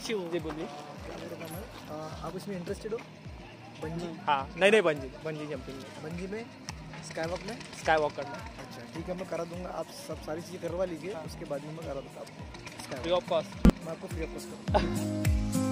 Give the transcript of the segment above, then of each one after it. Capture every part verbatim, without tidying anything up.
जी बोलिए। क्या मेरा नाम है? आ, आप इसमें इंटरेस्टेड हो? बंजी? हाँ नहीं नहीं बंजी बंजी जंपिंग में, बंजी में, स्काई वॉक में। स्काई वॉक करना। अच्छा ठीक है, मैं करा दूंगा। आप सब सारी चीज़ें करवा लीजिए, उसके बाद में मैं करा दूंगा आपको फ्री ऑफ कॉस्ट। मैं आपको फ्री ऑफ कॉस्ट करूँगा।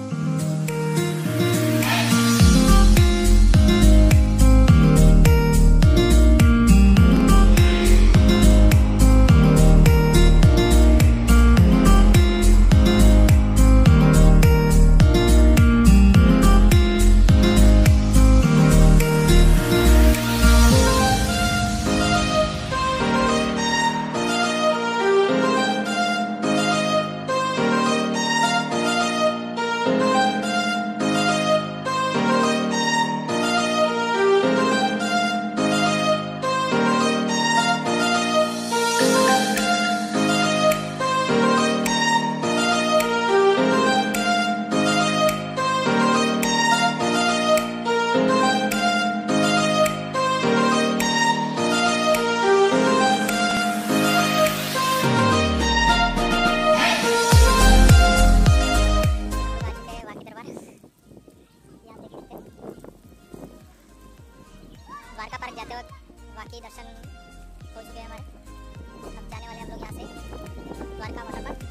द्वारका पार्क जाते वक्त बाकी दर्शन हो चुके हैं हमारे। अब जाने वाले हम लोग यहाँ से Dwarka water park.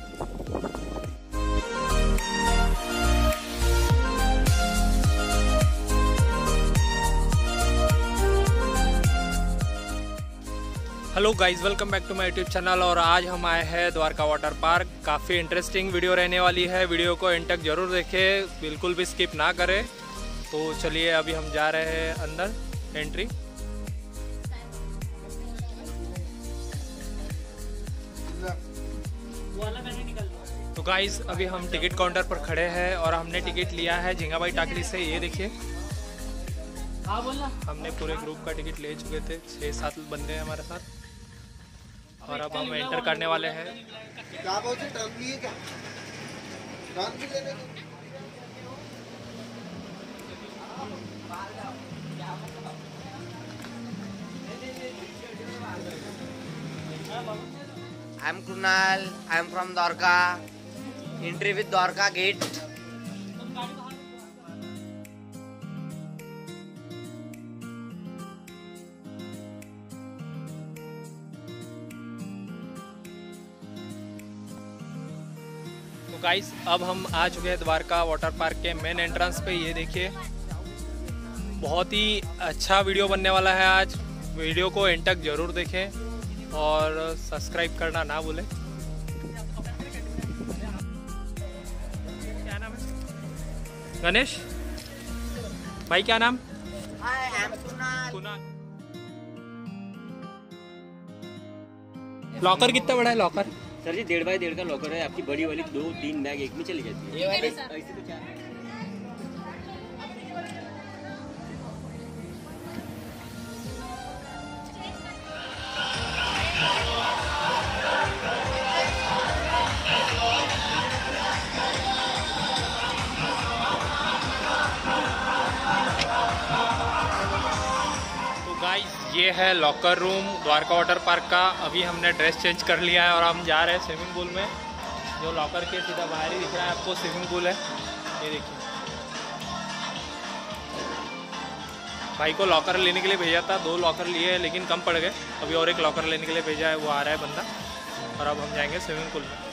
Hello guys, welcome back to my YouTube channel. और आज हम आए हैं द्वारका वाटर पार्क। काफ़ी इंटरेस्टिंग वीडियो रहने वाली है। वीडियो को एंड तक जरूर देखें, बिल्कुल भी स्किप ना करें। तो चलिए अभी हम जा रहे हैं अंदर, एंट्री। तो गाइस अभी हम टिकट काउंटर पर खड़े हैं और हमने टिकट लिया है झिंगाबाई टाकली से। ये देखिए, हाँ बोलना। हमने पूरे ग्रुप का टिकट ले चुके थे, छः सात बंदे हैं हमारे साथ। और अब हम एंटर करने वाले हैं। क्या बोलते टर्न लिए क्या? टर्न भी लेने को? I am Kunal. I am from Dwarka. Entry with Dwarka gate. तो गाइस अब हम आ चुके हैं द्वारका वाटर पार्क के मेन एंट्रेंस पे। ये देखिए, बहुत ही अच्छा वीडियो बनने वाला है आज। वीडियो को एंड तक जरूर देखें और सब्सक्राइब करना ना भूलें। क्या नाम है? गणेश भाई, क्या नाम? I am Kunal. Kunal. Locker कितना बड़ा है लॉकर? सर जी डेढ़ बाई डेढ़ का लॉकर है। आपकी बड़ी वाली दो तीन बैग एक में चली जाती है। ये वाली ऐसे तो चार। ये है locker room Dwarka water park का। अभी हमने ड्रेस चेंज कर लिया है और हम जा रहे हैं स्विमिंग पूल में। जो लॉकर के सीधा बाहर ही दिख रहा है आपको स्विमिंग पूल है। ये देखिए, भाई को लॉकर लेने के लिए भेजा था, दो लॉकर लिए हैं लेकिन कम पड़ गए। अभी और एक लॉकर लेने के लिए भेजा है, वो आ रहा है बंदा। और अब हम जाएंगे स्विमिंग पूल में।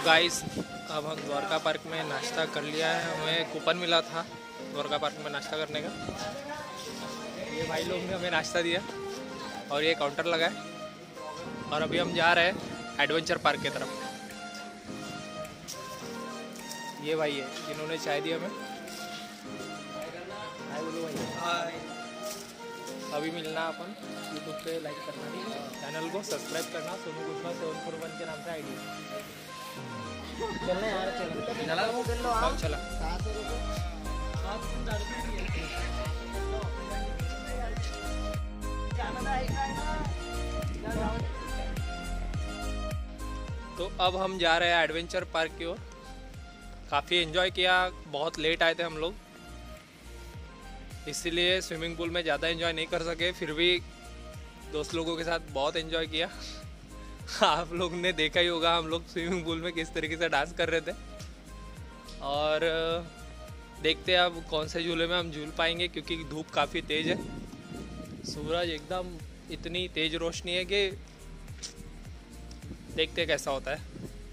गाइस अब हम द्वारका पार्क में नाश्ता कर लिया है। हमें कूपन मिला था द्वारका पार्क में नाश्ता करने का। ये भाई लोग ने हमें नाश्ता दिया और ये काउंटर लगा है और अभी हम जा रहे हैं एडवेंचर पार्क की तरफ। ये भाई है जिन्होंने चाय दी हमें। हाय बोलो भाई। हाय। अभी मिलना अपन यूट्यूब पे लाइक करना, चैनल को सब्सक्राइब करना, Sonu Gupta seven four one के नाम से आईडी। चलना यार, चला चला चला। तो अब हम जा रहे हैं एडवेंचर पार्क की ओर। काफ़ी एंजॉय किया, बहुत लेट आए थे हम लोग, इसीलिए स्विमिंग पूल में ज़्यादा एंजॉय नहीं कर सके। फिर भी दोस्त लोगों के साथ बहुत एंजॉय किया। आप लोग ने देखा ही होगा हम लोग स्विमिंग पूल में किस तरीके से डांस कर रहे थे। और देखते हैं अब कौन से झूले में हम झूल पाएंगे, क्योंकि धूप काफ़ी तेज़ है। सूरज एकदम इतनी तेज़ रोशनी है कि देखते हैं कैसा होता है।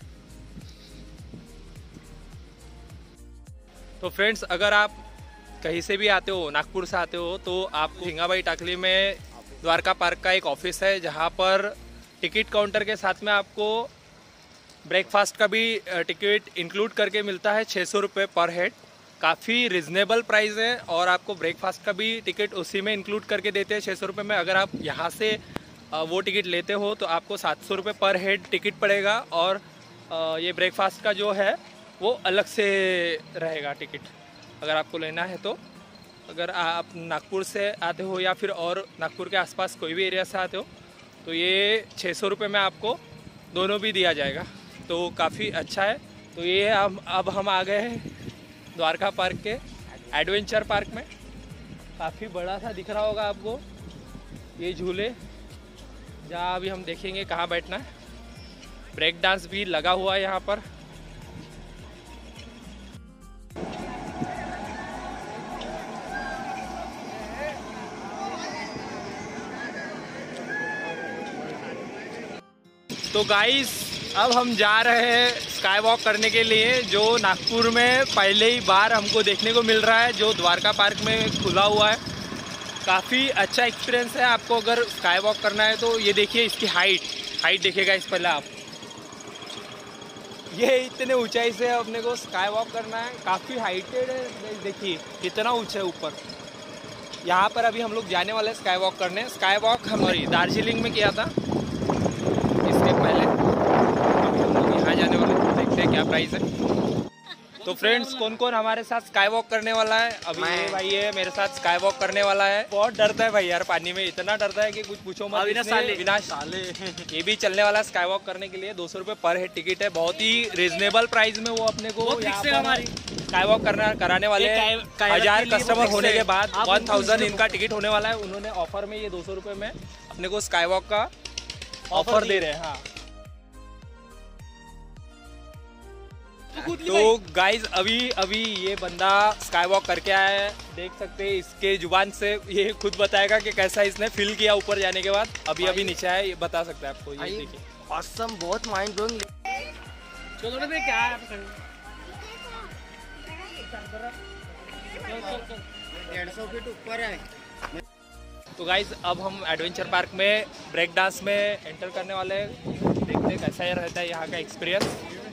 तो फ्रेंड्स, अगर आप कहीं से भी आते हो, नागपुर से आते हो, तो आपको झिंगाबाई टाकली में द्वारका पार्क का एक ऑफिस है, जहां पर टिकट काउंटर के साथ में आपको ब्रेकफास्ट का भी टिकट इंक्लूड करके मिलता है। छः सौ रुपये पर हेड, काफ़ी रिजनेबल प्राइस है। और आपको ब्रेकफास्ट का भी टिकट उसी में इंक्लूड करके देते हैं छः सौ रुपये में। अगर आप यहाँ से वो टिकट लेते हो तो आपको सात सौ रुपये पर हेड टिकट पड़ेगा। और ये ब्रेकफास्ट का जो है वो अलग से रहेगा टिकट, अगर आपको लेना है तो। अगर आप नागपुर से आते हो या फिर और नागपुर के आसपास कोई भी एरिया से आते हो तो ये छः सौ रुपये में आपको दोनों भी दिया जाएगा, तो काफ़ी अच्छा है। तो ये हम अब हम आ गए हैं द्वारका पार्क के एडवेंचर पार्क में। काफ़ी बड़ा सा दिख रहा होगा आपको ये झूले, जहाँ अभी हम देखेंगे कहाँ बैठना है। ब्रेक डांस भी लगा हुआ है यहाँ पर। तो गाइस अब हम जा रहे हैं स्काई वॉक करने के लिए, जो नागपुर में पहले ही बार हमको देखने को मिल रहा है, जो द्वारका पार्क में खुला हुआ है। काफ़ी अच्छा एक्सपीरियंस है। आपको अगर स्काई वॉक करना है तो ये देखिए, इसकी हाइट हाइट देखिएगा इस पहले आप। ये इतने ऊंचाई से अपने को स्काई वॉक करना है, काफ़ी हाइटेड है। देखिए कितना ऊंचा है ऊपर। यहाँ पर अभी हम लोग जाने वाले हैं स्काई वॉक करने। स्काई वॉक हमारी दार्जिलिंग में किया था इसके पहले। अभी हम लोग यहाँ जाने वाले हैं, देखते हैं क्या प्राइस है। तो फ्रेंड्स, कौन कौन हमारे साथ स्काई वॉक करने वाला है? अभी ये भाई है मेरे साथ स्काई वॉक करने वाला है। बहुत डरता है भाई यार पानी में, इतना डरता है कि कुछ पूछो मत। विनाश साले ये भी चलने वाला स्काई वॉक करने के लिए। दो सौ रुपये पर हेड टिकट है, बहुत ही रिजनेबल प्राइस में वो अपने को स्काई वॉक करना कराने वाले। हजार कस्टमर होने के बाद वन थाउजेंड इनका टिकट होने वाला है। उन्होंने ऑफर में ये दो सौ रुपये में अपने को स्काई वॉक का ऑफर दे रहे हैं। हाँ, तो गाइज अभी अभी ये बंदा स्काई वॉक करके आया है, देख सकते हैं इसके जुबान से। ये खुद बताएगा कि कैसा इसने फील किया ऊपर जाने के बाद। अभी अभी नीचे आया, ये बता सकता है आपको। ये देखिए ऑसम, बहुत माइंड ब्लोइंग। चलो में क्या है, डेढ़ सौ फीट ऊपर है। तो गाइज अब हम एडवेंचर पार्क में ब्रेक डांस में एंटर करने वाले हैं। देखते हैं कैसा रहता है यहाँ का एक्सपीरियंस।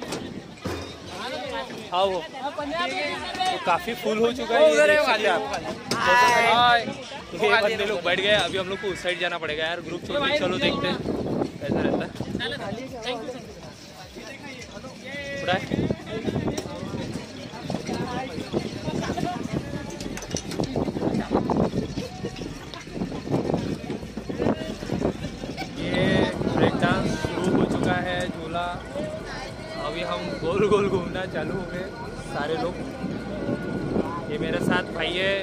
हाँ, वो तो काफ़ी फुल हो चुका है, ये देख सकते हैं आप। ये बंदे लोग बैठ गए, अभी हम लोग को उस साइड जाना पड़ेगा यार। ग्रुप चलो चलो देखते हैं कैसा रहता है। ये ब्रेक डांस शुरू हो चुका है, झूला। अभी हम गोल गोल घूमना चालू हो गए सारे लोग। ये मेरे साथ भाई है,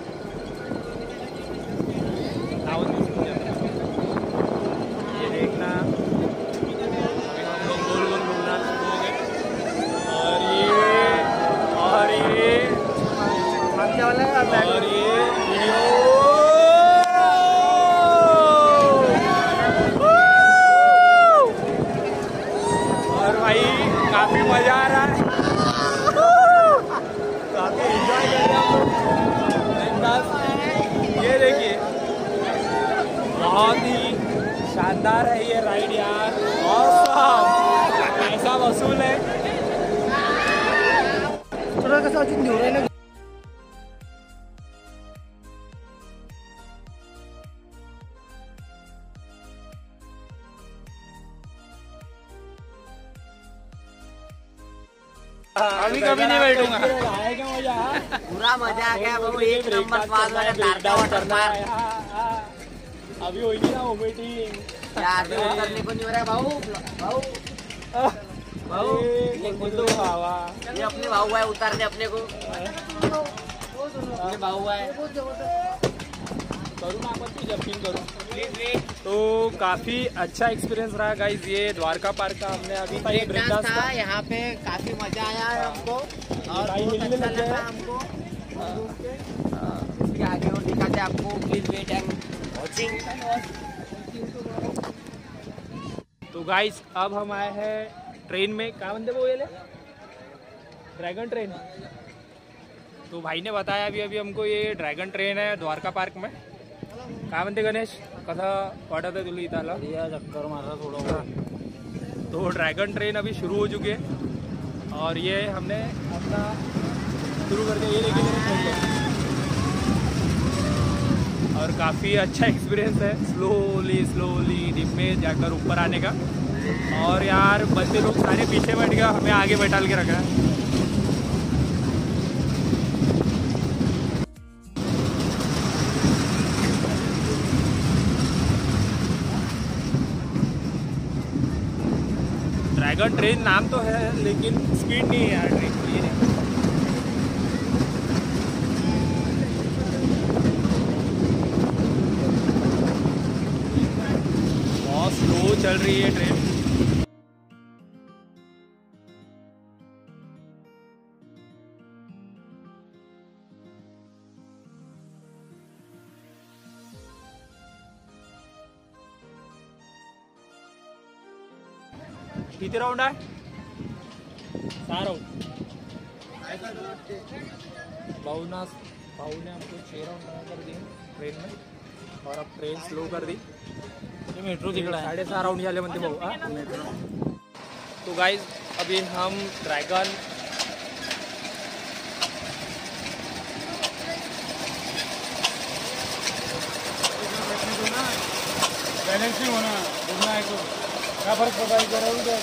ये देखना। अभी हम लोग गोल गोल घूमना शुरू हो गए। और ये और ये वाला और ये और भाई काफी मजा आ रहा है, काफी एंजॉय कर रहे हैं हम लोग। ये देखिए बहुत ही शानदार है ये राइड यार, ऑसम, पैसा वसूल है। थोड़ा कैसा अजून देऊ राहिलं अभी कभी नहीं बैठूंगा। आएगा मजा। पूरा मजा आ गया भाऊ, एक नंबर स्वाद वाला तारका वाटर पार्क। अभी होगी ना वोमिटिंग, यहाँ से उतरने को नहीं हो रहा है भाऊ। भाऊ भाऊ ये अपने भाऊ है, उतरने अपने को अपने भाऊ है। करूँ ना आपत्ति जंपिंग करूँ तो काफी अच्छा एक्सपीरियंस रहा गाइज ये द्वारका पार्क का। हमने अभी ब्रेक ब्रेक डांस डांस था यहाँ पे, काफी मजा आया है हमको और भाई बहुत हिलने अच्छा लग गए लगा हैं। हमको। इसके आगे और दिखाते हैं आपको, प्लीज वेट एंड वॉचिंग। तो गाइज अब हम आए हैं ट्रेन में, क्या बनते वो ये ले ड्रैगन ट्रेन। तो भाई ने बताया अभी अभी हमको ये ड्रैगन ट्रेन है द्वारका पार्क में। काय म्हणते गणेश, कसं वाटत आहे तुला इथं आलं? चक्कर मारा थोड़ा। तो ड्रैगन ट्रेन अभी शुरू हो चुकी है और ये हमने अपना शुरू कर दिया, ये लेके और काफ़ी अच्छा एक्सपीरियंस है स्लोली स्लोली डिप में जाकर ऊपर आने का। और यार बच्चे लोग सारे पीछे बैठ गए, हमें आगे बैठाल के रखा है। ड्रैगन ट्रेन नाम तो है लेकिन स्पीड नहीं है यार ट्रेन की। बहुत स्लो चल रही है ट्रेन। किती राउंड आहे? सहा राउंड। भाऊ ना भाऊ ने हमको छः राउंड कर दिए ट्रेन में और अब ट्रेन स्लो कर दी। मेट्रो तिकडे आहे। साढ़े सहा राउंड झाले म्हणते भाऊ। हाँ? तो गाइज अभी हम ड्रैगन बैलेंसिंग होना घूमना है तो क्या फर्क पड़ता है इधर उधर।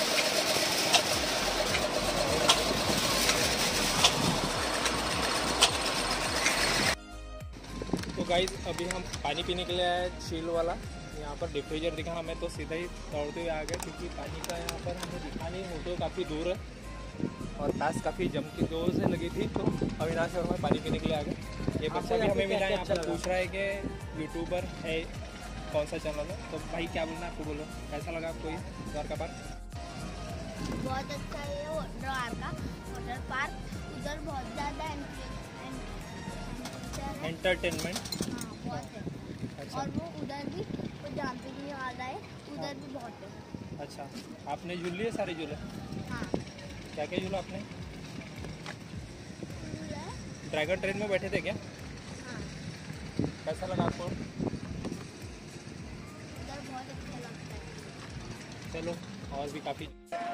तो गाइज अभी हम पानी पीने के लिए आए चिल वाला। यहाँ पर डिफ्रीजर दिखा हमें तो सीधा ही दौड़ते हुए आ गए क्योंकि पानी का यहाँ पर हमें दिखा नहीं, फोटो काफ़ी दूर है और प्यास काफ़ी जम की जोर से लगी थी। तो अविनाश और मैं पानी पीने के लिए आ गए। ये बच्चा भी हमें मिला, यहाँ पर पूछ रहा है कि यूट्यूबर है कौन सा चैनल है। तो भाई क्या बोलना आपको, बोलो कैसा लगा आपको ये द्वारका पार्क? बहुत अच्छा है ये द्वारका वाटर पार्क। उधर बहुत ज़्यादा एंटरटेनमेंट हाँ बहुत है। अच्छा और वो उधर भी वो जंपिंग नहीं आ रहा है, उधर भी बहुत है। अच्छा, आपने झूल लिए सारे झूले? हाँ क्या क्या झूला आपने? ड्रैगन ट्रेन में बैठे थे क्या? हाँ कैसा लगा आपको? उधर बहुत अच्छा लगता है। चलो और भी काफ़ी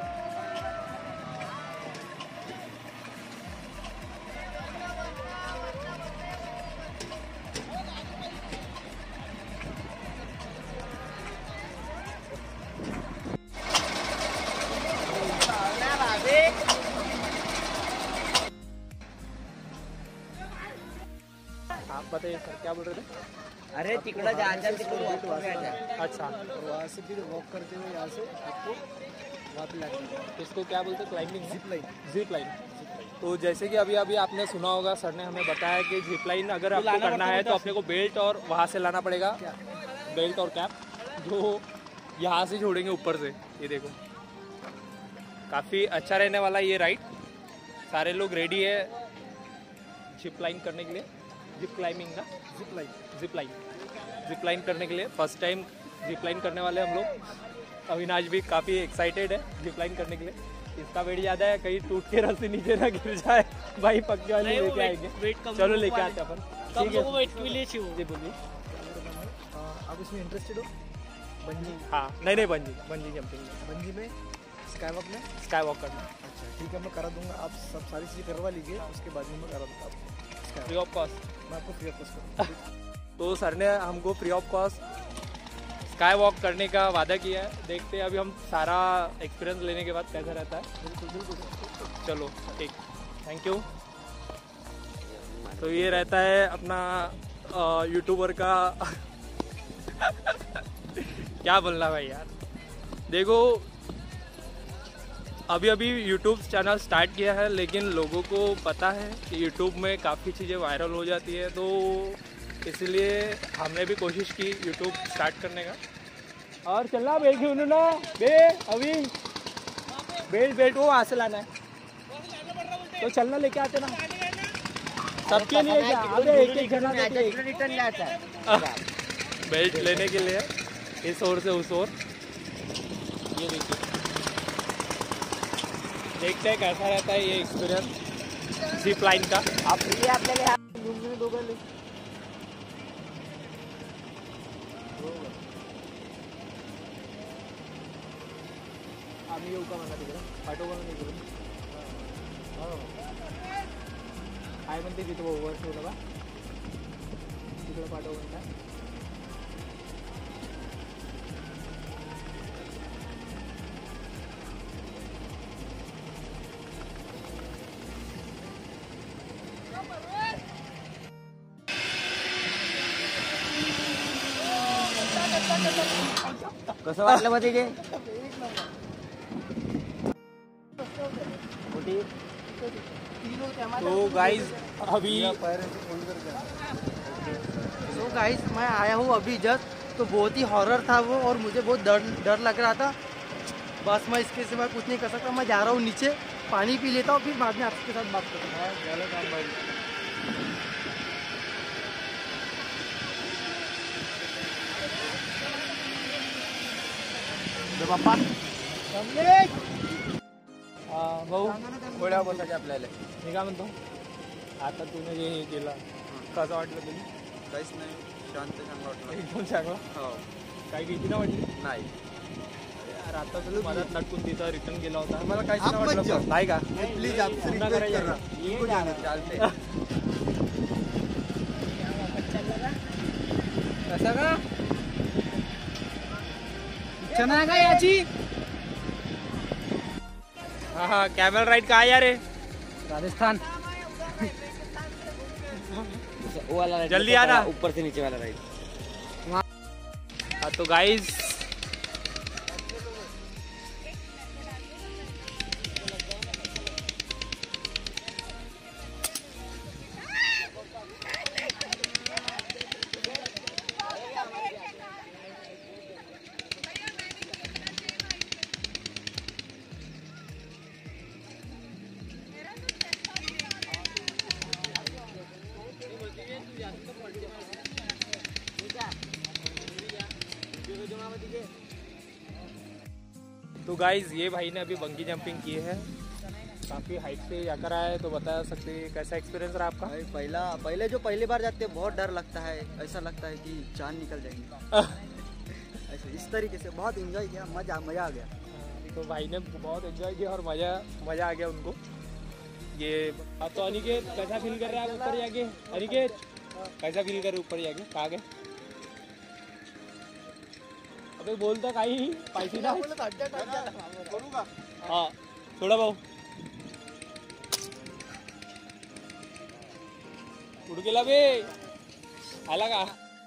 आप बताइए सर क्या बोल रहे थे? अरे तिकडं जा, जा तिकडं walk करून जा। अच्छा, और वहाँ से फिर वॉक करते हुए यहाँ से आपको वहाँ पे लगेगा इसको क्या बोलते हैं? Climbing, zip line. Zip line. तो जैसे कि अभी अभी आपने सुना होगा, सर ने हमें बताया कि जिप लाइन अगर आपको करना है तो अपने को बेल्ट और वहाँ से लाना पड़ेगा, बेल्ट और कैप, जो यहाँ से जोड़ेंगे ऊपर से। ये देखो काफ़ी अच्छा रहने वाला ये राइड। सारे लोग रेडी है जिप लाइन करने के लिए, जिप क्लाइंबिंग का zip line zip line zip line करने के लिए फर्स्ट टाइम जिप लाइन करने वाले हम लोग। अविनाश भी काफ़ी एक्साइटेड है जिप लाइन करने के लिए। इसका वेट ज्यादा है, कहीं टूट के रस्सी नीचे ना गिर जाए। भाई पक्के वाले लेके आएंगे, चलो लेके आते अपन। ठीक है, वेट के लिए जी बोलिए। आप इसमें इंटरेस्टेड हो? बंजी? हाँ, नहीं नहीं बंजी बंजी जंपिंग, बंजी में स्काई वॉक में? स्काई वॉक करना अच्छा ठीक है, मैं करा दूंगा। आप सब सारी चीज़ें करवा लीजिए, उसके बाद में मैं करा दूंगा आपको फ्री ऑफ कॉस्ट। मैं आपको फ्री ऑफ कॉस्ट करूँगा। तो सर ने हमको free of cost sky walk करने का वादा किया है। देखते हैं अभी हम सारा एक्सपीरियंस लेने के बाद कैसा रहता है। बिल्कुल बिल्कुल। चलो ठीक, थैंक यू। तो ये रहता है अपना यूट्यूबर का क्या बोलना भाई यार। देखो अभी अभी यूट्यूब चैनल स्टार्ट किया है, लेकिन लोगों को पता है कि यूट्यूब में काफ़ी चीज़ें वायरल हो जाती है, तो इसलिए हमने भी कोशिश की यूट्यूब स्टार्ट करने का। और चलना बेल क्यों ना बे अभी बेल्ट बेल्ट वो वहाँ से लाना है, तो चलना लेके आते ना सबके लिए। क्या अबे एक एक जना रिटर्न जाता है बेल्ट लेने के लिए इस ओर से उस ओर। ये देखिए, देखते हैं कैसा रहता है ये एक्सपीरियंस जिप लाइन का। आप फ्री है आपके लिए? आम्ही येऊ का म्हणा तिकडं? पाठवू का नाही तिकडून? काय म्हणते तिथं वर ठेवलं का? तिकडं पाठवू म्हणता? कसं वाटलं मग तिथे? तो गाइस अभी तो गाइस मैं आया हूँ अभी जस्ट, तो बहुत ही हॉरर था वो, और मुझे बहुत डर डर लग रहा था। बस मैं इसके सिवा कुछ नहीं कर सकता। मैं जा रहा हूँ नीचे, पानी पी लेता हूँ, फिर बाद में आपके साथ बात करता हूँ। बाप्पा भाऊ गोळ्या बोलायचे आपल्याला. मी काय म्हणतो, आता तुने जे हे केलं कसं वाटलं तुला? काहीच नाही, शांत शांत वाटलं. एकदम चांगलं. हो, काही भीती नाही वाटली? नाही. यार आता तुला मदत नटकून तिथं रिटर्न गेला होता, मला काहीच नाही वाटलं. नाही का? प्लीज आपसे पूर्ण रिक्वेस्ट करायचं. कर रहा ये हूँ. जाना. चालते. कसं का चना का याची? हाँ हाँ, कैमल राइड कहाँ है यार? राजस्थान. वो वाला राइड जल्दी आना. ऊपर से नीचे वाला राइड. हाँ तो गाइस तो गाइज ये भाई ने अभी बंगी जंपिंग की है, काफ़ी हाइट से जाकर आया है, तो बता सकते हैं कैसा एक्सपीरियंस रहा आपका? भाई पहला पहले जो पहली बार जाते हैं बहुत डर लगता है, ऐसा लगता है कि जान निकल जाएंगे। ऐसे इस तरीके से बहुत एंजॉय किया, मजा मजा आ गया। तो भाई ने बहुत एंजॉय किया और मजा मजा आ गया उनको। ये अब तो अनिकेत कैसा फील कर रहा है ऊपर जाके? अनिकेत कैसा फील कर रहे ऊपर जाके? कहाँ गए? अबे बोलता काही पाहिजे ना. हाँ थोड़ा भाऊ उड़ गेला बे, आला का?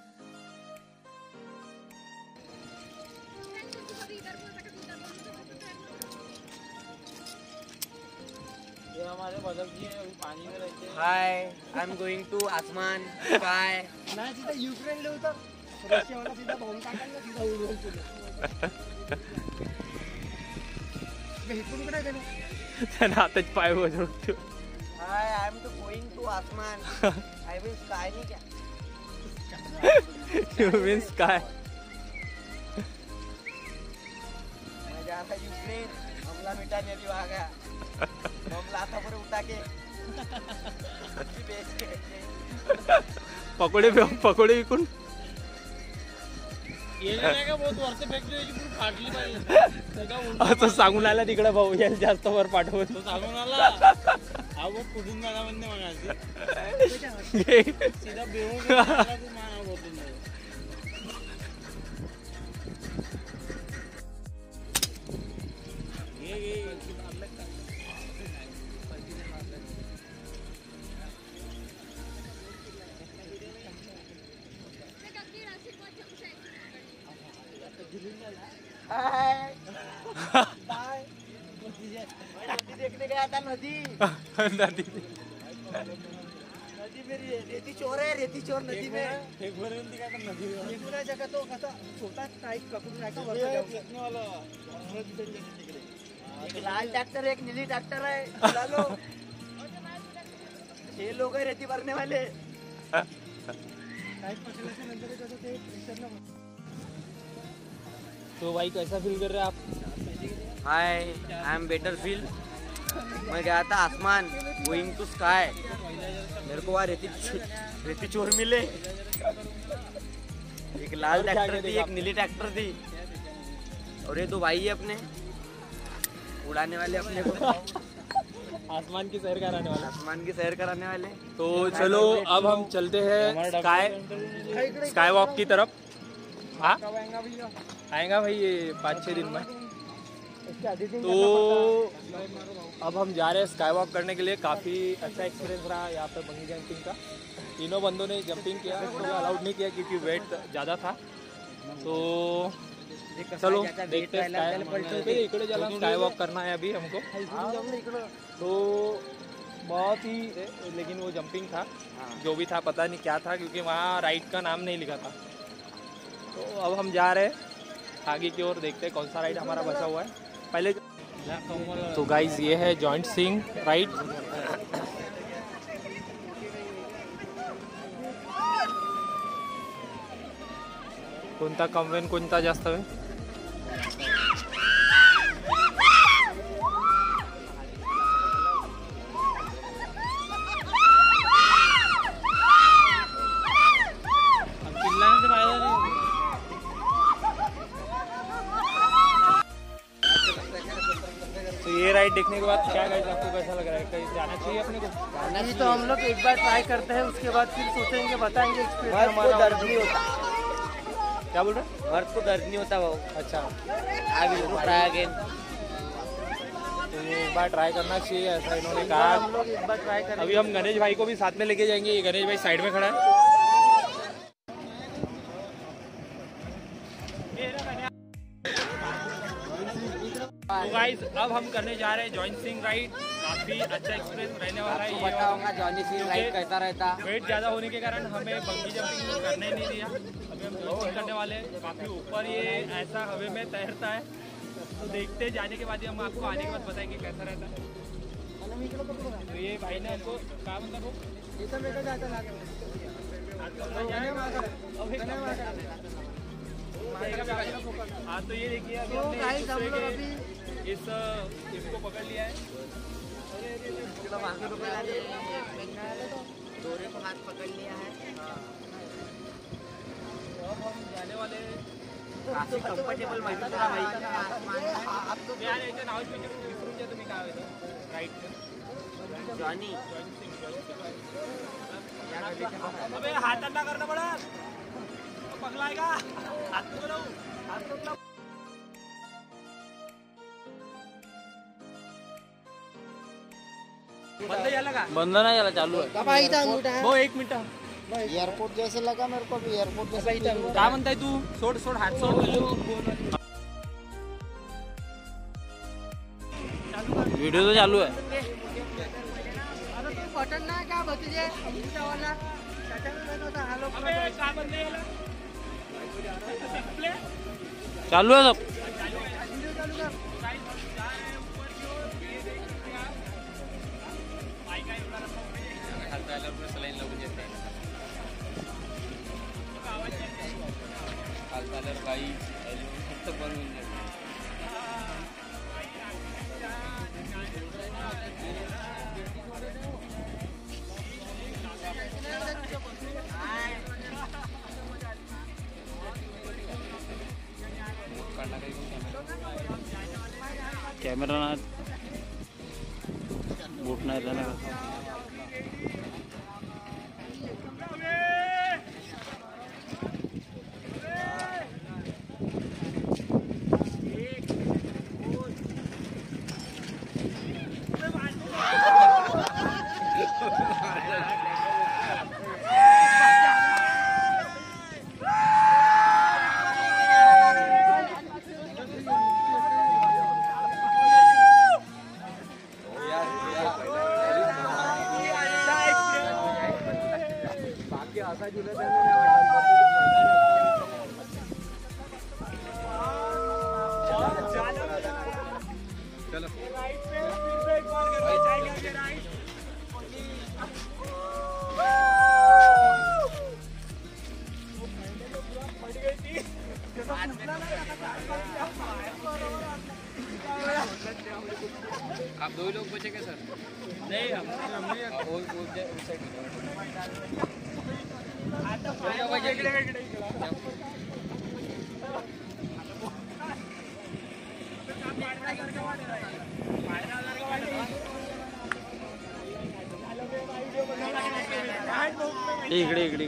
ये हमारे बदल जी हैं, अभी पानी में रहते हैं. Hi, I am going to आसमान स्काय. नाही तिथं युक्रेन होतं, रशियावाला सीधा बॉम्ब टाकायला सीधा उडवून तुला. इकडून काय देणार? त्यांना आताच पाय वजवतो. Hi, I am to going to आसमान. आई मीन स्काय नहीं क्या? You mean sky? मैं जा रहा यूक्रेन. अब बंगला मिटाने भी आ गया बंगला आता पर उठा के बेच के पकोडे पकोडे विकून असं सांगून आला तिकडे भाऊ याला जास्त वर पाठवत सांगून आला अहो कुठून मला म्हणते म्हणायचं सीधा बेहून देखने गया था नदी नदी नदी में रेती चोर है रेती चोर नदी में एक बार दिखा था नदी में फेकून जगह तो कसा छोटा टाईप पकडून नाही का वरती जाऊन. एक लाल ट्रैक्टर एक नीली ट्रैक्टर है बुला लो छह लोग है रेती भरने वाले टाईप पकडल्याच्या नंतर कसं ते प्रेशरनं तो भाई कैसा फील कर रहे हैं आप? Hi I am better feel मैं गया था आसमान गोइंग टू स्काई मेरे को वहाँ रेती रेती चोर मिले एक लाल ट्रैक्टर थी एक नीली ट्रैक्टर थी और ये दो भाई है अपने उड़ाने वाले अपने को आसमान की सैर कराने वाला. आसमान की सैर कराने वाले. तो चलो अब हम चलते हैं स्काई स्काई वॉक की तरफ. हाँ आएगा भाई ये पाँच छः दिन में. तो अब हम जा रहे हैं स्काई वॉक करने के लिए. काफ़ी अच्छा एक्सपीरियंस रहा यहाँ पे बंगी जंपिंग का. तीनों बंदों ने जंपिंग किया, तो अलाउड नहीं किया क्योंकि वेट ज़्यादा था. तो चलो देखते हैं स्काई इकडे चला. स्काई वॉक करना है अभी हमको. तो बहुत ही लेकिन वो जंपिंग था जो भी था पता नहीं क्या था क्योंकि वहाँ राइड का नाम नहीं लिखा था. तो अब हम जा रहे हैं आगे की ओर. देखते हैं कौन सा राइड हमारा बचा हुआ है पहले. तो गाइज ये है जॉइंट सिंग राइड. कोणता कमी आणि कोणता जास्त आहे? ये राइड देखने के बाद क्या गाइस आपको कैसा लग रहा है? कहीं जाना चाहिए अपने को? अभी तो हम लोग एक बार ट्राई करते हैं उसके बाद फिर सोचेंगे बताएंगे एक्सपीरियंस मर्द को हमारा. दर्द नहीं होता क्या बोल रहे हैं? मर्द को दर्द नहीं होता भाऊ. अच्छा आई विल ट्राई अगेन. तो ये एक बार ट्राई करना चाहिए ऐसा इन्होंने कहा. हम लोग एक बार ट्राई करेंगे. अभी हम गणेश भाई को भी साथ में लेके जाएंगे. ये गणेश भाई साइड में खड़ा है. तो गाइस अब हम करने जा रहे हैं जॉइंट सिंग राइड. काफी अच्छा एक्सपीरियंस रहने वाला है. ये बताऊंगा जॉनी सिंह राइड कैसा रहता. वेट ज़्यादा होने के कारण हमें बंगी जंपिंग करने ही नहीं दिया. अभी हम जंपिंग करने वाले हैं. काफ़ी ऊपर ये ऐसा हवे में तैरता है. तो देखते हैं जाने के बाद ही हम आपको आने के बाद बताएंगे कैसा रहता है. तो ये भाई ने हमको कहा मतलब वो हाँ तो ये देखिए अभी तो हमने गाइस हम लोग अभी इस इसको पकड़ लिया है. डोरे को हाथ पकड़ लिया है. तो अब हम जाने वाले हैं. काफी कम्फर्टेबल महसूस होता भाई. यार याच्या नावाची विसरून जा तुम्ही काय होतं राईट जॉनी अबे हाथ अंडा करना पड़ा. पगला है का हाथ तो लो हाथ तो लो. बंद झाला का? बंद नाही झाला, चालू आहे. भाऊ एक मिनिट. एयरपोर्ट जैसे लगा मेरे को भी एयरपोर्ट जैसा ही था. काय म्हणताय तू? सोड सोड हात सोड. व्हिडिओ तो चालू आहे. बटन ना क्या भतीजे अमृता वाला त्याच्यामध्ये होता हा लोक. अबे का बंद झाला? चालू आहे सब. कॅमेरा ना बोट नाही झाला का आप दो ही लोग बचे क्या सर? नहीं हम हमने वो वो उस साइड इकडे इकडे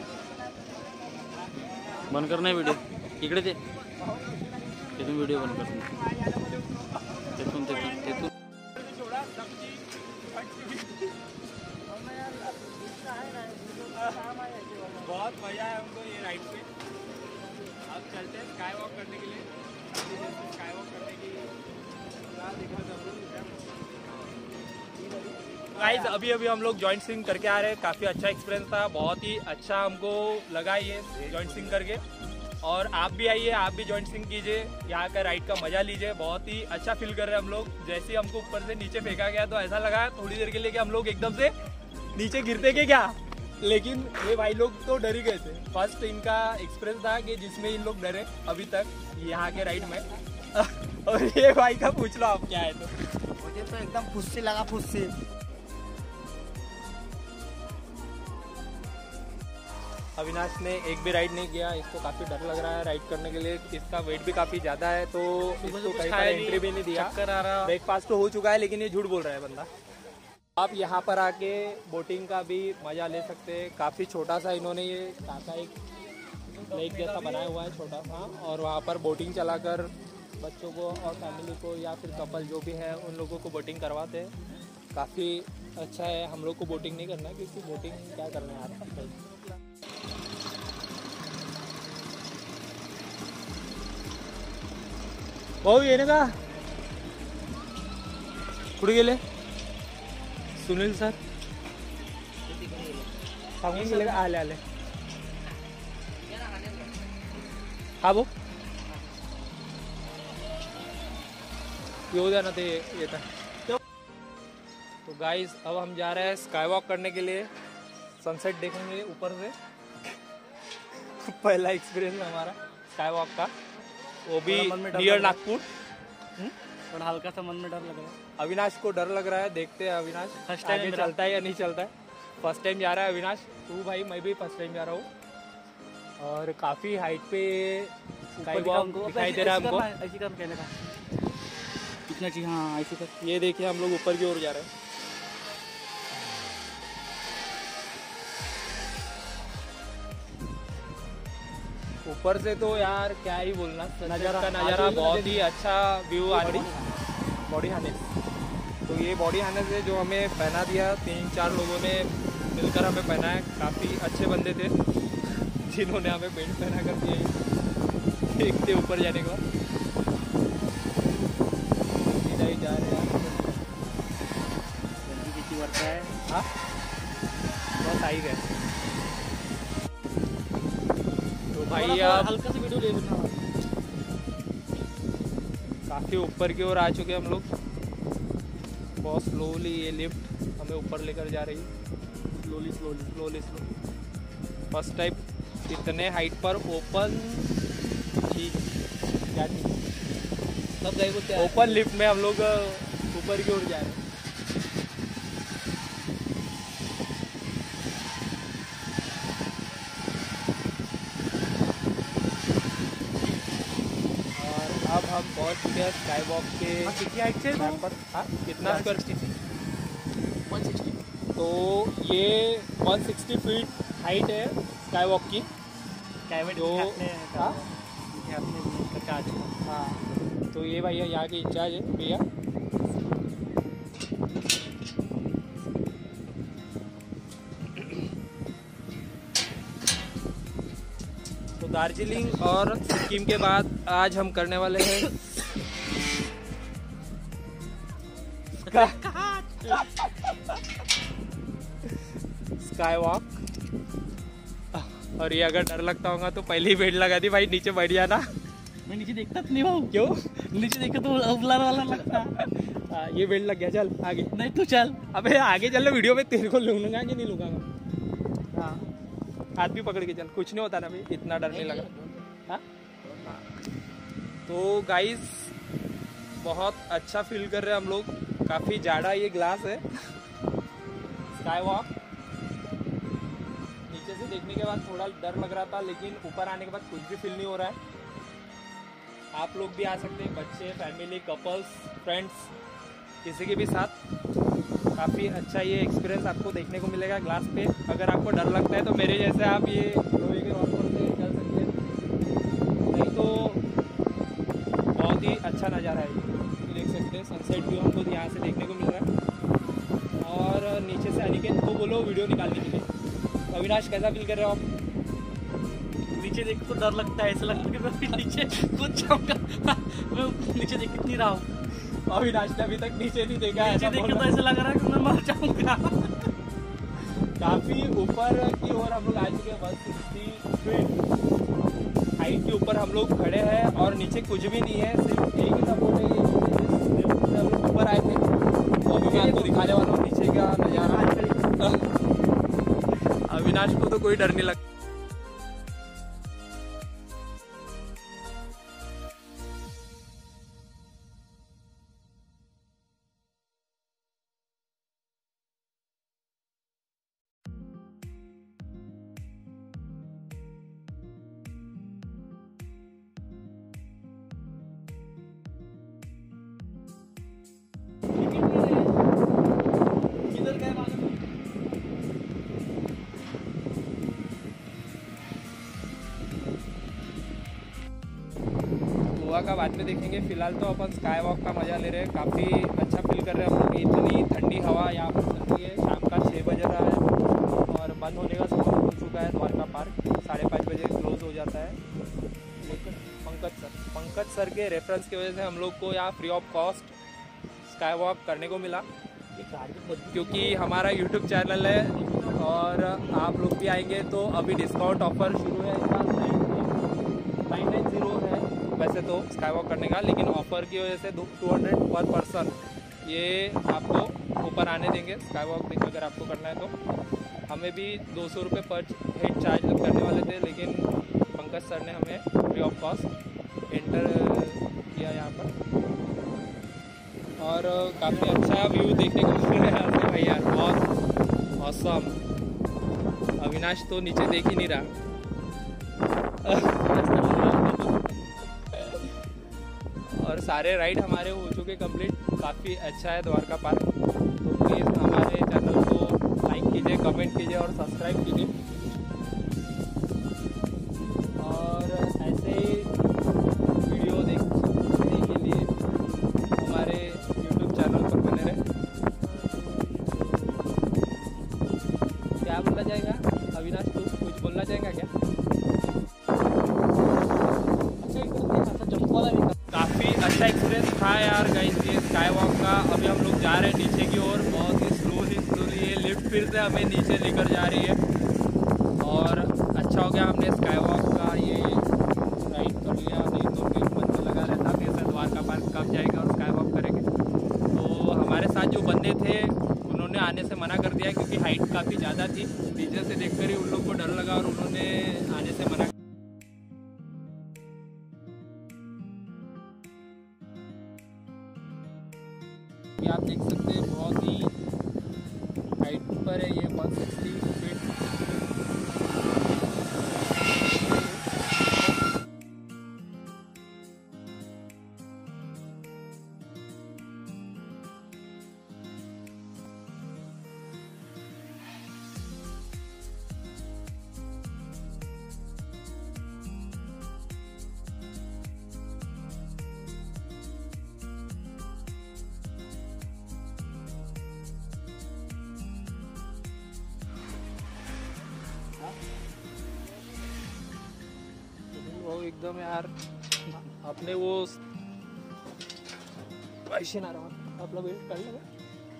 बंद कर नाही व्हिडिओ इकडे ते तिथून व्हिडिओ बंद कर तिथून तिथून तिथून बहुत मजा है हमको ये राइड पे। अब चलते हैं स्काई वॉक करने के लिए। स्काई वॉक करने की गाइस अभी अभी हम लोग जॉइंट स्विंग करके आ रहे हैं। काफ़ी अच्छा एक्सपीरियंस था, बहुत ही अच्छा हमको लगा ये जॉइंट स्विंग करके। और आप भी आइए, आप भी जॉइंट स्विंग कीजिए, यहाँ का राइड का मजा लीजिए। बहुत ही अच्छा फील कर रहे हैं हम लोग। जैसे ही हमको ऊपर से नीचे फेंका गया तो ऐसा लगा थोड़ी देर के लिए कि हम लोग एकदम से नीचे गिरते के क्या, लेकिन ये भाई लोग तो डर ही गए थे। फर्स्ट इनका एक्सपीरियंस था कि जिसमें इन लोग डरे अभी तक यहाँ के राइड में। और ये भाई का पूछ लो आप क्या है। तो मुझे तो एकदम फुस्सी लगा, फुस्सी। अविनाश ने एक भी राइड नहीं किया, इसको काफ़ी डर लग रहा है राइड करने के लिए। इसका वेट भी काफ़ी ज़्यादा है तो इसको कहीं पर एंट्री भी नहीं दिया। चक्कर आ रहा, ब्रेकफास्ट तो हो चुका है लेकिन ये झूठ बोल रहा है बंदा। आप यहाँ पर आके बोटिंग का भी मज़ा ले सकते हैं। काफ़ी छोटा सा इन्होंने ये काका एक लेक जैसा बनाया हुआ है छोटा सा, और वहाँ पर बोटिंग चलाकर बच्चों को और फैमिली को या फिर कपल जो भी है उन लोगों को बोटिंग करवाते हैं। काफ़ी अच्छा है। हम लोग को बोटिंग नहीं करना है क्योंकि बोटिंग क्या करना है यार। भाऊ येणे का कुठे गेले सुनील सर? सांगून गेले का? आले आले हा भाऊ येऊ द्या ना, ते येत आहे। तो गाइस अब हम जा रहे हैं स्काई वॉक करने के लिए। सनसेट देखेंगे ऊपर से। पहला एक्सपीरियंस हमारा स्काई वॉक का, वो भी नियर नागपुर। थोड़ा हल्का सा मन में डर लग रहा है। अविनाश को डर लग रहा है, देखते हैं अविनाश फर्स्ट टाइम चलता है या नहीं चलता है। फर्स्ट टाइम जा रहा है अविनाश, तू भाई, मैं भी फर्स्ट टाइम जा रहा हूँ। और काफ़ी हाइट पे स्काई वॉक दिखाई दे रहा है हमको। ऐसी कर कहने का कितना चाहिए? हाँ ऐसी कर। ये देखिए हम लोग ऊपर की ओर जा रहे हैं। ऊपर से तो यार क्या ही बोलना, नज़ारा का नज़ारा बहुत ही अच्छा व्यू आ रही। बॉडी हार्नेस, तो ये बॉडी हार्नेस है जो हमें पहना दिया, तीन चार लोगों ने मिलकर हमें पहना है। काफ़ी अच्छे बंदे थे जिन्होंने हमें बेल्ट पहना कर दिया देखते ऊपर जाने का। सीधा ही जा रहे हैं। जल्दी किसी वर्षा है। हाँ बहुत हाइक है। तो भाई आप हल्का सा वीडियो ले लेना। काफ़ी ऊपर की ओर आ चुके हम लोग। बहुत स्लोली ये लिफ्ट हमें ऊपर लेकर जा रही है। Slowly slowly slowly slow. First time इतने हाइट पर ओपन ठीक क्या सब गए बोलते हैं ओपन लिफ्ट में हम लोग ऊपर की ओर जा रहे हैं। और अब हम पहुंच चुके हैं स्काई वॉक के कितनी हाइट से स्लैब पर। हाँ कितना स्क्वायर वन सिक्सटी तो ये वन सिक्सटी फीट हाइट है स्काई वॉक की। जो हाँ हाँ तो ये भैया यहाँ के इंचार्ज है भैया। तो दार्जिलिंग और सिक्किम के बाद आज हम करने वाले हैं स्काई वॉक। और ये अगर डर लगता होगा तो पहले ही बेल्ट लगा दी भाई, नीचे बैठ जाना। मैं नीचे देखता तो नहीं भाऊ। क्यों? नीचे देखा तो उबला वाला लगता। हाँ, ये बेल्ट लग गया, चल आगे। नहीं तू चल। अबे आगे चल, वीडियो में तेरे को लूंगा कि नहीं लूंगा मैं। हाँ हाथ भी पकड़ के चल, कुछ नहीं होता ना भाई, इतना डर नहीं लगा। हाँ हाँ। तो गाइस बहुत अच्छा फील कर रहे हैं हम लोग। काफ़ी ज़्यादा ये ग्लास है स्काई वॉक। नीचे से देखने के बाद थोड़ा डर लग रहा था, लेकिन ऊपर आने के बाद कुछ भी फील नहीं हो रहा है। आप लोग भी आ सकते हैं, बच्चे, फैमिली, कपल्स, फ्रेंड्स, किसी के भी साथ। काफ़ी अच्छा ये एक्सपीरियंस आपको देखने को मिलेगा ग्लास पे। अगर आपको डर लगता है तो मेरे जैसे आप ये लोहे के रॉड पर से चल सकते हैं, नहीं तो बहुत ही अच्छा नज़ारा है। देख सकते हैं सनसेट व्यू हमको यहाँ से देखने को मिल रहा है। और नीचे से अनिकेत को बोलो वीडियो निकालने के लिए। अविनाश कैसा फील कर रहे हो आप? नीचे देख तो डर लगता है, ऐसा लगता है कि मैं फिर नीचे कुछ जाऊंगा। मैं नीचे देख नहीं रहा हूँ। अविनाश ने अभी तक नीचे नहीं देखा है, नीचे देख के तो ऐसा लग रहा है कि मैं मर जाऊंगा। काफी ऊपर की ओर हम लोग आ चुके हैं, वन सिक्सटी फीट हाइट के ऊपर हम लोग खड़े हैं। और नीचे कुछ भी नहीं है, सिर्फ एक ही सपोर्ट है। ये लिफ्ट से हम लोग ऊपर आए थे, तो अभी मैं आपको दिखाने वाला हूँ नीचे का नज़ारा। अविनाश को तो कोई डर नहीं लगता। किधर गए मालूम? गोवा का बाद में देखेंगे, फिलहाल तो अपन स्काई वॉक का मज़ा ले रहे हैं। काफ़ी अच्छा फील कर रहे हैं हम लोग। इतनी ठंडी हवा यहाँ पर चल रही है। शाम का छः बज रहा है और बंद होने का समय हो चुका है। द्वारका पार्क साढ़े पाँच बजे क्लोज हो जाता है। लेकिन पंकज सर पंकज सर के रेफरेंस की वजह से हम लोग को यहाँ free of cost sky walk करने को मिला, क्योंकि हमारा यूट्यूब चैनल है और आप लोग भी आएंगे तो अभी डिस्काउंट ऑफर शुरू है। इसका नाइन नाइन जीरो है वैसे तो स्काई वॉक करने का, लेकिन ऑफर की वजह से टू हंड्रेड पर पर्सन ये आपको ऊपर आने देंगे स्काई वॉक अगर आपको करना है तो। हमें भी दो सौ रुपये पर हेड चार्ज करने वाले थे, लेकिन पंकज सर ने हमें फ्री ऑफ कॉस्ट एंटर किया यहाँ पर। और काफ़ी अच्छा व्यू देखने को मिल रहा है भाई यार, बहुत ऑसम। अविनाश तो नीचे देख ही नहीं रहा। और सारे राइड हमारे हो चुके कंप्लीट। काफ़ी अच्छा है द्वारका पार्क। तो प्लीज़ हमारे चैनल को लाइक कीजिए, कमेंट कीजिए और सब्सक्राइब कीजिए। और ऐसे ही वीडियो देखने के लिए हमारे यूट्यूब चैनल पर बने रहे। क्या बोलना चाहेगा अविनाश, तू कुछ बोलना चाहेगा क्या? काफ़ी अच्छा एक्सपीरियंस था यार गाइस ये स्काई वॉक का। अभी हम लोग जा रहे हैं नीचे की ओर, बहुत ही स्लोली स्लोली। ये लिफ्ट फिर से हमें नीचे लेकर जा रही है और अच्छा हो गया हमने स्काई वॉक का ये राइड कर लिया, नहीं तो फिर मन तो लगा रहता फिर से द्वारका पार्क कब जाएगा और स्काई वॉक करेंगे। तो हमारे साथ जो बंदे थे उन्होंने आने से मना कर दिया, क्योंकि हाइट काफ़ी ज़्यादा थी। नीचे से देखकर ही उन लोग को डर लगा और उन्होंने आने से मना। आप देख सकते हैं बहुत ही हाइट पर है ये, वन सिक्सटी फीट। एकदम यार आपने वो पैसे ना रहा आपला वेट काढला का?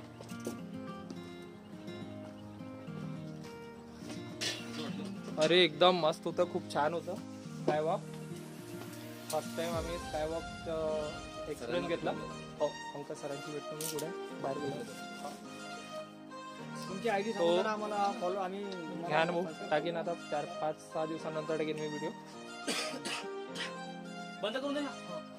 अरे एकदम मस्त होतं, खूप छान होतं स्कायवॉक. फर्स्ट टाइम आम्ही स्कायवॉक एक्सपिरियन्स घेतला. हो पंकज सरांची भेटतो मी पुढे बाहेर गेलो. तुमची आय डी तो आम्हाला फॉलो आम्ही घ्या ना भाऊ, टाकीन आता चार पाच सहा दिवसानंतर टाकीन मी व्हिडिओ. बंद करून दे ना.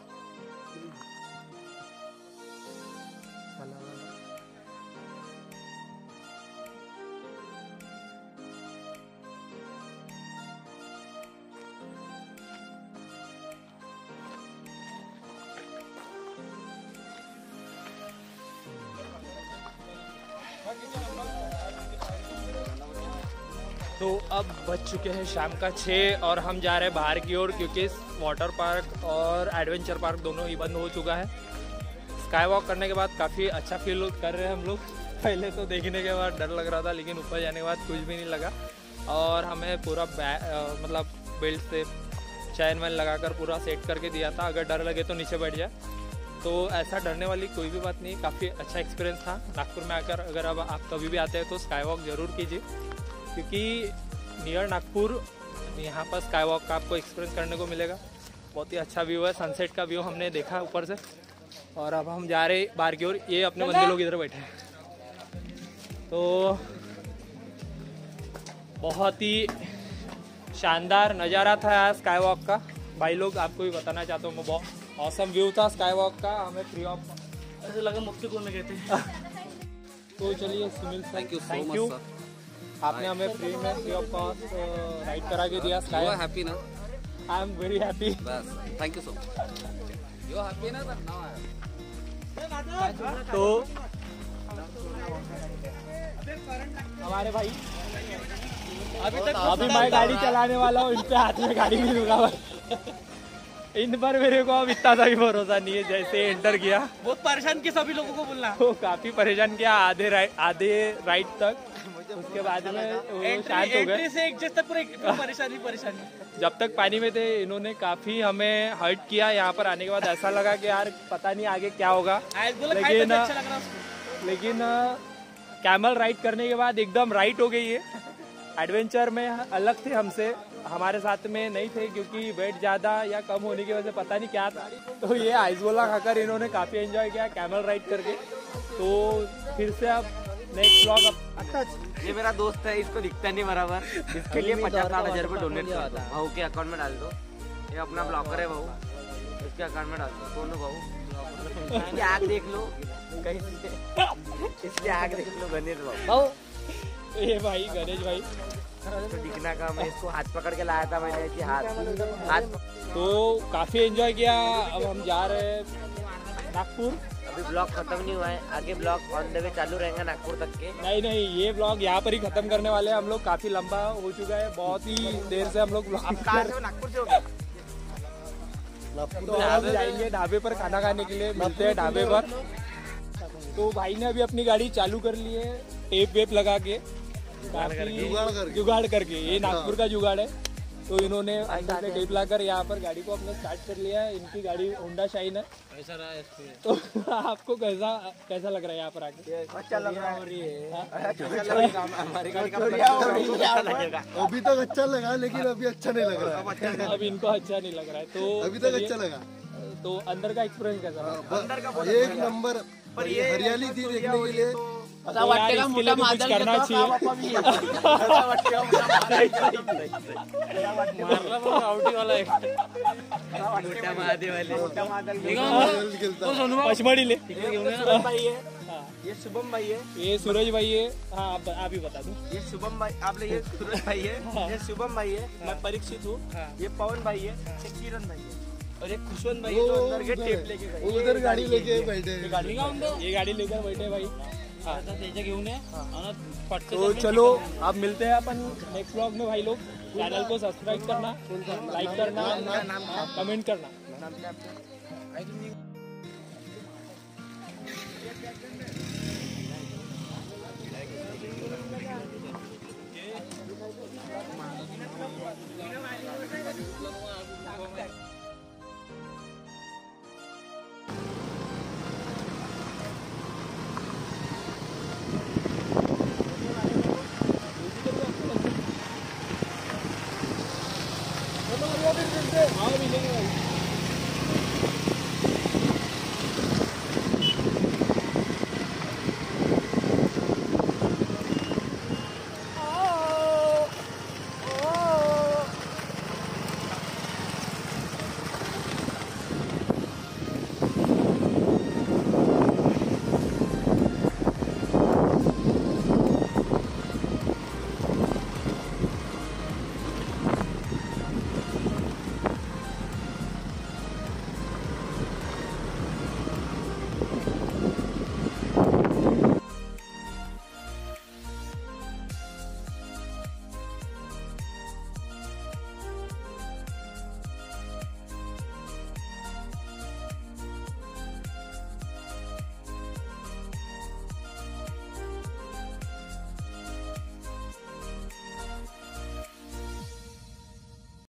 तो अब बज चुके हैं शाम का छः और हम जा रहे हैं बाहर की ओर, क्योंकि वाटर पार्क और एडवेंचर पार्क दोनों ही बंद हो चुका है. स्काई वॉक करने के बाद काफ़ी अच्छा फील कर रहे हैं हम लोग. पहले तो देखने के बाद डर लग रहा था, लेकिन ऊपर जाने के बाद कुछ भी नहीं लगा. और हमें पूरा मतलब बेल्ट से चैन वैन लगा कर पूरा सेट करके दिया था, अगर डर लगे तो नीचे बैठ जाए. तो ऐसा डरने वाली कोई भी बात नहीं, काफ़ी अच्छा एक्सपीरियंस था. नागपुर में आकर अगर अब आप कभी भी आते हैं तो स्काई वॉक ज़रूर कीजिए, क्योंकि नियर नागपुर यहाँ पर स्काई वॉक का आपको एक्सपीरियंस करने को मिलेगा. बहुत ही अच्छा व्यू है, सनसेट का व्यू हमने देखा ऊपर से. और अब हम जा रहे बाहर की ओर. ये अपने बंदे लोग इधर बैठे हैं. तो बहुत ही शानदार नज़ारा था यार स्काई वॉक का. भाई लोग आपको भी बताना चाहता हूँ, मैं बहुत ऑसम व्यू था स्काई वॉक का. हमें फ्री ऑफ ऐसे लगा मुक्ति कौन में गए थे. तो चलिए Sunil thank you so thank much you, sir. आपने हमें फ्री में फ्री ऑफ कॉस्ट राइड करा के दिया स्काई. यू आर हैप्पी ना? I am very happy. बस thank you so much. You are happy ना सर? नाउ तो हमारे भाई अभी तक अभी मैं गाड़ी चलाने वाला हूँ, इनके हाथ में गाड़ी भी लगा हुआ है. इन पर मेरे को अब इतना सा भी भरोसा नहीं है. जैसे एंटर किया बहुत परेशान किया सभी लोगों को बोलना. तो काफी परेशान किया आधे राइड आधे राइड तक. उसके बाद में वो शांत हो गए. से एग्जिट तक पूरे परेशानी परेशानी. जब तक पानी में थे इन्होंने काफी हमें हर्ट किया. यहाँ पर आने के बाद ऐसा लगा कि यार पता नहीं आगे क्या होगा. लेकिन लेकिन कैमल राइड करने के बाद एकदम राइट हो गई है. एडवेंचर में अलग थे हमसे, हमारे साथ में नहीं थे क्योंकि वेट ज़्यादा या कम होने की वजह से पता नहीं क्या था. तो ये आइसगोला खाकर इन्होंने काफ़ी एंजॉय किया कैमल राइड करके. तो फिर से अब नेक्स्ट व्लॉग अब ये मेरा दोस्त है, इसको दिखता नहीं बराबर. इसके लिए पचास साठ हजार रुपये डोनेट कर दो. भाऊ के अकाउंट में डाल दो. ये अपना ब्लॉगर है भाऊ, इसके अकाउंट में डाल दो. कौन हो भाऊ? इसकी आग देख लो कहीं से. इसकी आग देख लो गणेश भाऊ. ये भाई गणेश भाई तो दिखना का मैं इसको हाथ पकड़ के लाया था मैंने कि हाथ हाथ. तो काफ़ी एंजॉय किया. अब हम जा रहे हैं नागपुर. अभी ब्लॉग खत्म नहीं हुआ है, आगे ब्लॉग ऑन द वे चालू रहेगा नागपुर तक के. नहीं नहीं ये ब्लॉग यहाँ पर ही खत्म करने वाले हैं हम लोग. काफ़ी लंबा हो चुका है, बहुत ही देर से हम लोग ब्लॉग. नागपुर से हो गया. तो हम जाएंगे ढाबे पर खाना खाने के लिए. मिलते हैं ढाबे पर. तो भाई ने अभी अपनी गाड़ी चालू कर ली है टेप वेप लगा के, काफी जुगाड़ करके. ये नागपुर का जुगाड़ है. तो इन्होंने अंदर से टेप लाकर यहाँ पर गाड़ी को अपने स्टार्ट कर लिया है. इनकी गाड़ी होंडा शाइन है. कैसा रहा एक्सपीरियंस? तो आपको कैसा कैसा लग रहा है यहाँ पर आके? अच्छा लग रहा है. हमारी गाड़ी का लगेगा. अभी तक अच्छा लगा लेकिन अभी अच्छा नहीं लग रहा है. अब इनको अच्छा नहीं लग रहा है. तो अभी तक अच्छा लगा. तो अंदर का एक्सपीरियंस कैसा रहा? एक नंबर. पर ये हरियाली थी देखने के लिए. तो यार इसके लिए तो कुछ करना चाहिए. मोठ्या महादेवाले पचमढ़ीले. ये शुभम भाई है. ये सूरज भाई है. हाँ आप आप ही बता दो. ये शुभम भाई आपने ये सूरज भाई है. ये शुभम भाई है. मैं परीक्षित हूँ. ये पवन भाई है. ये किरण भाई है. और ये खुशवंत भाई है जो अंदर के टेप लेके गए. वो उधर गाड़ी लेके बैठे. ये गाड़ी लेकर बैठे भाई. हाँ घेऊन है. तो चलो अब मिलते हैं अपन नेक्स्ट व्लॉग में. भाई लोग चैनल को सब्सक्राइब करना, लाइक करना, कमेंट करना. नहीं भाई।